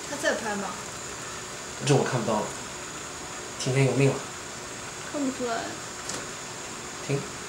他在拍吗？ 这我看不到了。听天由命了。 看不出来。 停。